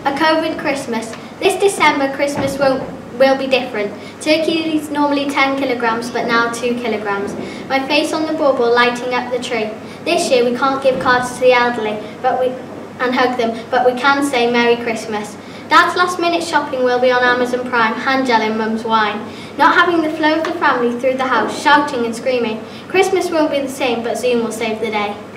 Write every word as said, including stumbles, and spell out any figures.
A COVID Christmas. This December, Christmas won't, will be different. Turkey is normally ten kilograms, but now two kilograms. My face on the bauble lighting up the tree. This year we can't give cards to the elderly but we, and hug them, but we can say Merry Christmas. Dad's last minute shopping will be on Amazon Prime, hand gel in Mum's wine. Not having the flow of the family through the house, shouting and screaming. Christmas won't be the same, but Zoom will save the day.